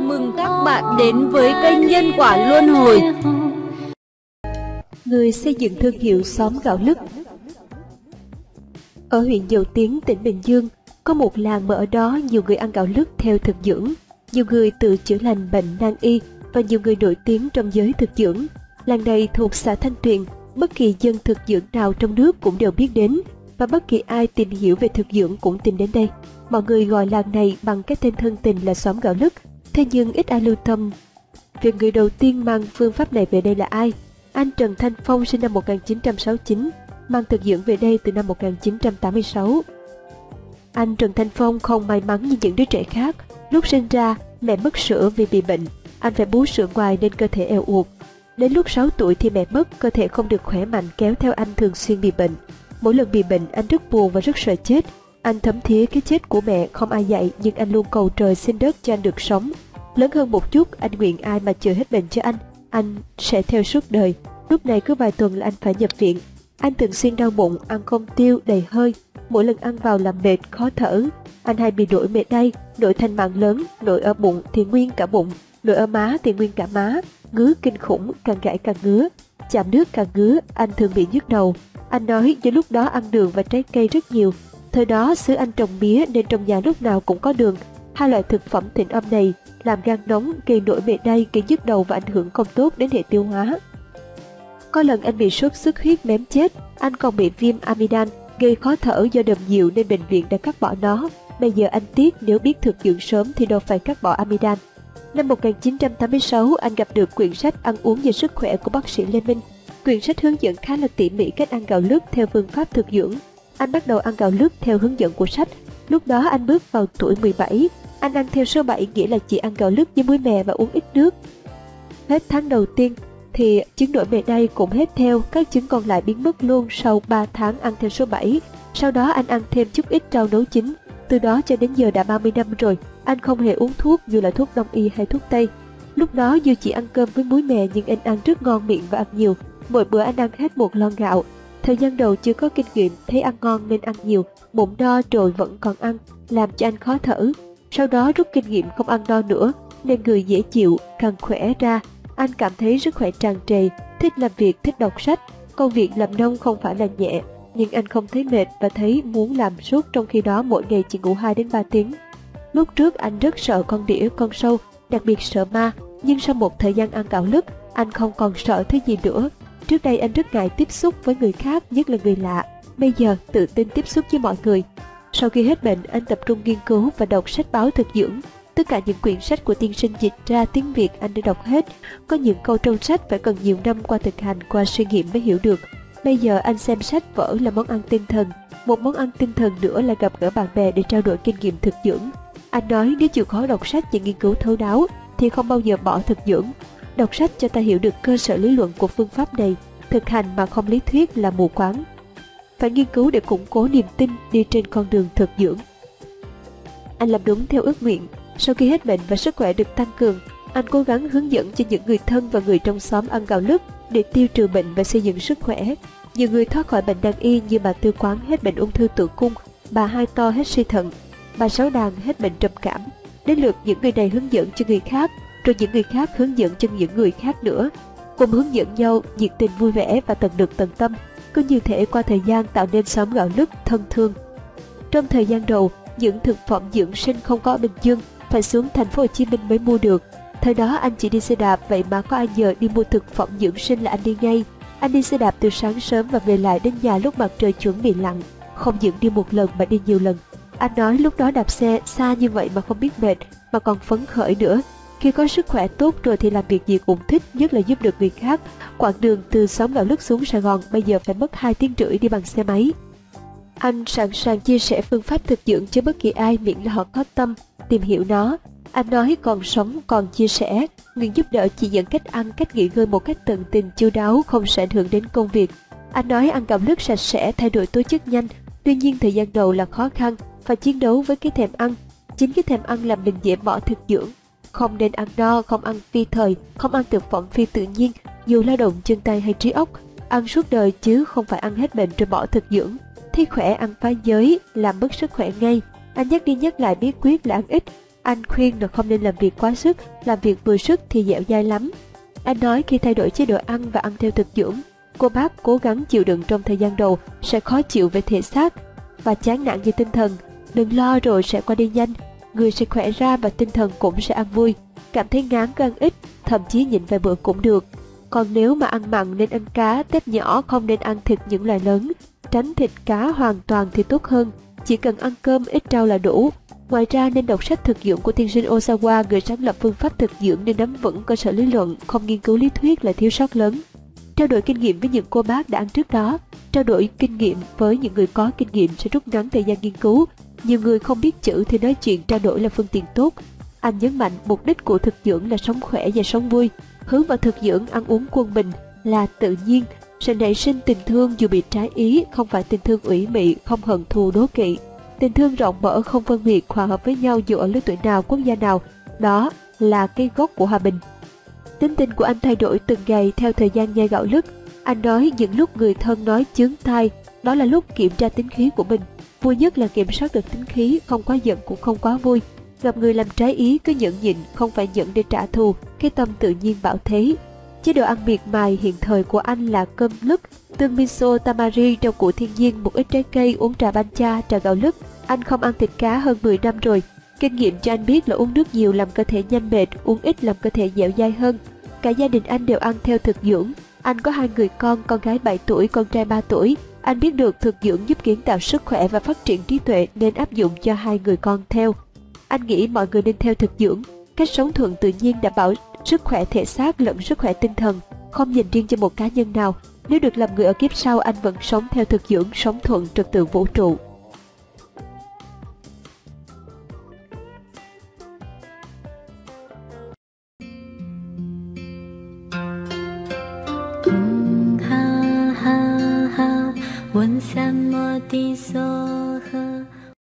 mừng các bạn đến với kênh Nhân Quả Luân Hồi. Người xây dựng thương hiệu xóm gạo lứt. Ở huyện Dầu Tiếng, tỉnh Bình Dương, có một làng mà ở đó nhiều người ăn gạo lứt theo thực dưỡng, nhiều người tự chữa lành bệnh nan y và nhiều người nổi tiếng trong giới thực dưỡng. Làng này thuộc xã Thanh Tuyền, bất kỳ dân thực dưỡng nào trong nước cũng đều biết đến, và bất kỳ ai tìm hiểu về thực dưỡng cũng tìm đến đây. Mọi người gọi làng này bằng cái tên thân tình là xóm gạo lứt, thế nhưng ít ai lưu tâm việc người đầu tiên mang phương pháp này về đây là ai. Anh Trần Thanh Phong sinh năm 1969, mang thực dưỡng về đây từ năm 1986. Anh Trần Thanh Phong không may mắn như những đứa trẻ khác. Lúc sinh ra, mẹ mất sữa vì bị bệnh, anh phải bú sữa ngoài nên cơ thể eo uột. Đến lúc 6 tuổi thì mẹ mất, cơ thể không được khỏe mạnh kéo theo anh thường xuyên bị bệnh. Mỗi lần bị bệnh, anh rất buồn và rất sợ chết. Anh thấm thía cái chết của mẹ không ai dạy, nhưng anh luôn cầu trời xin đất cho anh được sống. Lớn hơn một chút, anh nguyện ai mà chữa hết bệnh cho anh sẽ theo suốt đời. Lúc này cứ vài tuần là anh phải nhập viện. Anh thường xuyên đau bụng, ăn không tiêu, đầy hơi. Mỗi lần ăn vào làm mệt, khó thở. Anh hay bị nổi mề đay, nổi thành mảng lớn, nổi ở bụng thì nguyên cả bụng, nổi ở má thì nguyên cả má, ngứa kinh khủng, càng gãi càng ngứa, chạm nước càng ngứa. Anh thường bị nhức đầu. Anh nói do lúc đó ăn đường và trái cây rất nhiều. Thời đó xứ anh trồng mía nên trong nhà lúc nào cũng có đường. Hai loại thực phẩm thịnh âm này làm gan nóng, gây nổi mề đay, gây nhức đầu và ảnh hưởng không tốt đến hệ tiêu hóa. Có lần anh bị sốt xuất huyết mém chết. Anh còn bị viêm amidan, gây khó thở do đờm nhiều nên bệnh viện đã cắt bỏ nó. Bây giờ anh tiếc nếu biết thực dưỡng sớm thì đâu phải cắt bỏ amidan. Năm 1986, anh gặp được quyển sách Ăn uống về sức khỏe của bác sĩ Lê Minh. Quyển sách hướng dẫn khá là tỉ mỉ cách ăn gạo lứt theo phương pháp thực dưỡng. Anh bắt đầu ăn gạo lứt theo hướng dẫn của sách. Lúc đó anh bước vào tuổi 17. Anh ăn theo số 7, nghĩa là chỉ ăn gạo lứt với muối mè và uống ít nước. Hết tháng đầu tiên thì chứng nổi mề đay cũng hết theo, các chứng còn lại biến mất luôn sau 3 tháng ăn theo số 7. Sau đó anh ăn thêm chút ít rau nấu chín. Từ đó cho đến giờ đã 30 năm rồi, anh không hề uống thuốc dù là thuốc đông y hay thuốc tây. Lúc đó dù chỉ ăn cơm với muối mè nhưng anh ăn rất ngon miệng và ăn nhiều. Mỗi bữa anh ăn hết 1 lon gạo. Thời gian đầu chưa có kinh nghiệm, thấy ăn ngon nên ăn nhiều, bụng no rồi vẫn còn ăn, làm cho anh khó thở. Sau đó rút kinh nghiệm không ăn no nữa, nên người dễ chịu, càng khỏe ra. Anh cảm thấy sức khỏe tràn trề, thích làm việc, thích đọc sách. Công việc làm nông không phải là nhẹ, nhưng anh không thấy mệt và thấy muốn làm suốt, trong khi đó mỗi ngày chỉ ngủ 2 đến 3 tiếng. Lúc trước anh rất sợ con đĩa, con sâu, đặc biệt sợ ma, nhưng sau một thời gian ăn gạo lứt, anh không còn sợ thứ gì nữa. Trước đây anh rất ngại tiếp xúc với người khác, nhất là người lạ. Bây giờ tự tin tiếp xúc với mọi người. Sau khi hết bệnh, anh tập trung nghiên cứu và đọc sách báo thực dưỡng. Tất cả những quyển sách của tiên sinh dịch ra tiếng Việt anh đã đọc hết. Có những câu trong sách phải cần nhiều năm qua thực hành, qua suy nghiệm mới hiểu được. Bây giờ anh xem sách vở là món ăn tinh thần. Một món ăn tinh thần nữa là gặp gỡ bạn bè để trao đổi kinh nghiệm thực dưỡng. Anh nói nếu chịu khó đọc sách và nghiên cứu thấu đáo thì không bao giờ bỏ thực dưỡng. Đọc sách cho ta hiểu được cơ sở lý luận của phương pháp này. Thực hành mà không lý thuyết là mù quáng. Phải nghiên cứu để củng cố niềm tin đi trên con đường thực dưỡng. Anh làm đúng theo ước nguyện. Sau khi hết bệnh và sức khỏe được tăng cường, anh cố gắng hướng dẫn cho những người thân và người trong xóm ăn gạo lứt để tiêu trừ bệnh và xây dựng sức khỏe. Nhiều người thoát khỏi bệnh nan y như bà Tư Quán hết bệnh ung thư tử cung, bà Hai To hết suy thận, bà Sáu Đàn hết bệnh trầm cảm. Đến lượt những người này hướng dẫn cho người khác, rồi những người khác hướng dẫn cho những người khác nữa. Cùng hướng dẫn nhau, nhiệt tình vui vẻ và tận lực tận tâm. Cứ như thể qua thời gian tạo nên xóm gạo lứt thân thương. Trong thời gian đầu, những thực phẩm dưỡng sinh không có ở Bình Dương, phải xuống thành phố Hồ Chí Minh mới mua được. Thời đó anh chỉ đi xe đạp, vậy mà có ai nhờ đi mua thực phẩm dưỡng sinh là anh đi ngay. Anh đi xe đạp từ sáng sớm và về lại đến nhà lúc mặt trời chuẩn bị lặn, không những đi một lần mà đi nhiều lần. Anh nói lúc đó đạp xe xa như vậy mà không biết mệt, mà còn phấn khởi nữa. Khi có sức khỏe tốt rồi thì làm việc gì cũng thích, nhất là giúp được người khác. Quãng đường từ xóm gạo lứt xuống Sài Gòn bây giờ phải mất 2 tiếng rưỡi đi bằng xe máy. Anh sẵn sàng chia sẻ phương pháp thực dưỡng cho bất kỳ ai miễn là họ có tâm tìm hiểu nó. Anh nói còn sống còn chia sẻ, nguyện giúp đỡ chỉ dẫn cách ăn, cách nghỉ ngơi một cách tận tình chu đáo, không sẽ ảnh hưởng đến công việc. Anh nói ăn gạo lứt sạch sẽ, thay đổi tố chất nhanh. Tuy nhiên thời gian đầu là khó khăn, phải chiến đấu với cái thèm ăn. Chính cái thèm ăn làm mình dễ bỏ thực dưỡng. Không nên ăn no, không ăn phi thời, không ăn thực phẩm phi tự nhiên, dù lao động chân tay hay trí óc. Ăn suốt đời chứ không phải ăn hết bệnh rồi bỏ thực dưỡng. Thấy khỏe ăn phá giới, làm mất sức khỏe ngay. Anh nhắc đi nhắc lại bí quyết là ăn ít, Anh khuyên là không nên làm việc quá sức, làm việc vừa sức thì dẻo dai lắm. Anh nói khi thay đổi chế độ ăn và ăn theo thực dưỡng, cô bác cố gắng chịu đựng trong thời gian đầu sẽ khó chịu về thể xác và chán nản về tinh thần. Đừng lo rồi sẽ qua đi nhanh, người sẽ khỏe ra và tinh thần cũng sẽ ăn vui. Cảm thấy ngán cứ ăn ít, thậm chí nhịn vài bữa cũng được. Còn nếu mà ăn mặn nên ăn cá, tép nhỏ, không nên ăn thịt những loài lớn. Tránh thịt cá hoàn toàn thì tốt hơn, chỉ cần ăn cơm ít rau là đủ. Ngoài ra nên đọc sách thực dưỡng của tiên sinh Osawa, người sáng lập phương pháp thực dưỡng để nắm vững cơ sở lý luận, không nghiên cứu lý thuyết là thiếu sót lớn. Trao đổi kinh nghiệm với những cô bác đã ăn trước đó, trao đổi kinh nghiệm với những người có kinh nghiệm sẽ rút ngắn thời gian nghiên cứu. Nhiều người không biết chữ thì nói chuyện trao đổi là phương tiện tốt. Anh nhấn mạnh mục đích của thực dưỡng là sống khỏe và sống vui. Hướng vào thực dưỡng ăn uống quân bình là tự nhiên, sẽ nảy sinh tình thương dù bị trái ý, không phải tình thương ủy mị, không hận thù đố kỵ. Tình thương rộng mở, không phân biệt, hòa hợp với nhau dù ở lứa tuổi nào, quốc gia nào. Đó là cái gốc của hòa bình. Tính tình của anh thay đổi từng ngày theo thời gian nhai gạo lứt. Anh nói những lúc người thân nói chướng tai, đó là lúc kiểm tra tính khí của mình. Vui nhất là kiểm soát được tính khí, không quá giận cũng không quá vui. Gặp người làm trái ý cứ nhẫn nhịn, không phải giận để trả thù, cái tâm tự nhiên bảo thế. Chế độ ăn miệt mài hiện thời của anh là cơm lứt, tương miso, tamari, rau củ thiên nhiên, một ít trái cây, uống trà bancha, trà gạo lứt. Anh không ăn thịt cá hơn 10 năm rồi. Kinh nghiệm cho anh biết là uống nước nhiều làm cơ thể nhanh mệt, uống ít làm cơ thể dẻo dai hơn. Cả gia đình anh đều ăn theo thực dưỡng. Anh có 2 người con gái 7 tuổi, con trai 3 tuổi. Anh biết được thực dưỡng giúp kiến tạo sức khỏe và phát triển trí tuệ nên áp dụng cho 2 người con theo. Anh nghĩ mọi người nên theo thực dưỡng. Cách sống thuận tự nhiên đảm bảo sức khỏe thể xác lẫn sức khỏe tinh thần, không dành riêng cho một cá nhân nào. Nếu được làm người ở kiếp sau, anh vẫn sống theo thực dưỡng, sống thuận trật tự vũ trụ. ha ha ha,问三摩地梭诃。